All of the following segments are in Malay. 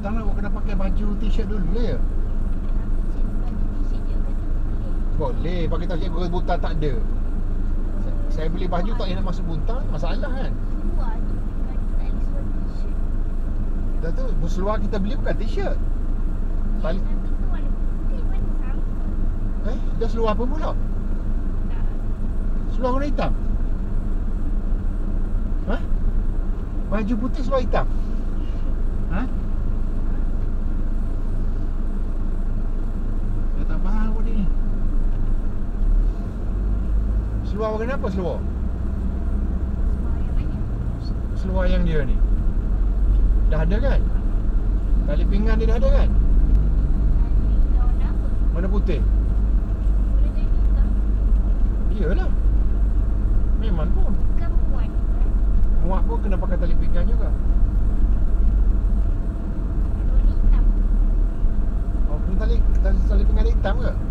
Tak nak kena pakai baju t-shirt dulu lah ya. Boleh, bagi tahu cikgu buntan tak ada. Saya beli baju tak payah nak masuk buntan, masalah kan. Dah tu, seluar kita beli bukan t-shirt. Tali. Dah seluar apa pula? Seluar warna hitam? Ha? Baju putih seluar hitam? Ha? Saya tak faham apa ni. Seluar warna apa seluar? Seluar yang dia ni dah ada kan? Tali pinggang dia dah ada kan? Warna putih? Iyalah. Memang pun muat pun kena pakai tali pinggang juga. Oh, tali pinggang dia hitam ke?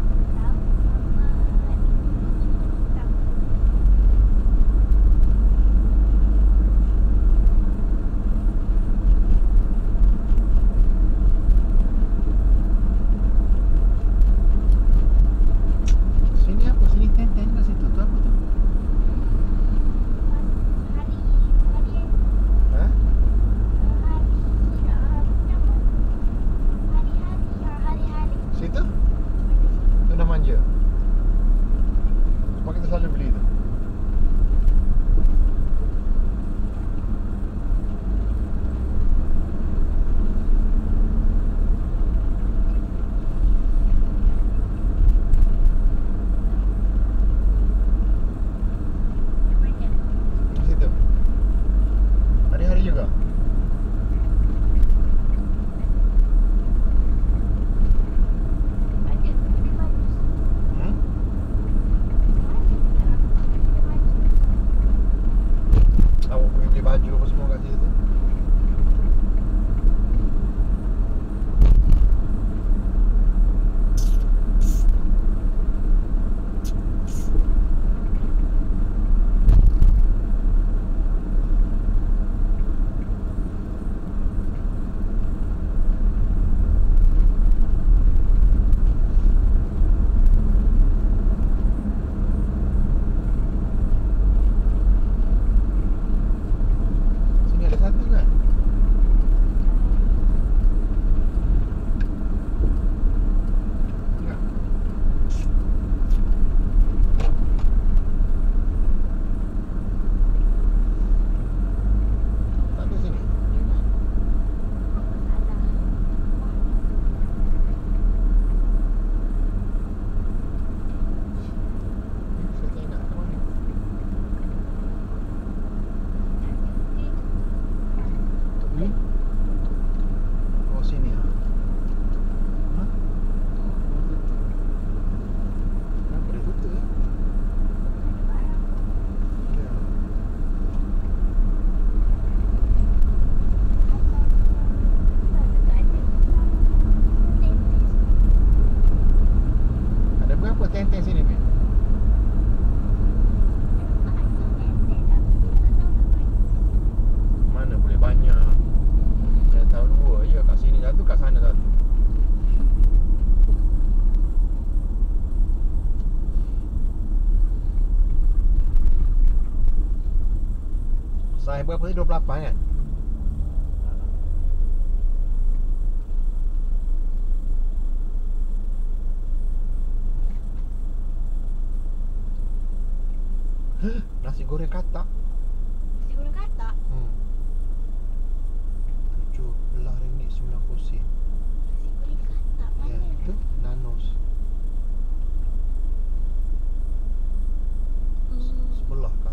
Saya berapa tadi? 28 kan? Nasi goreng katak. Nasi goreng katak? RM17.90. Nasi goreng katak mana? Ya, itu Nanos. Sebelah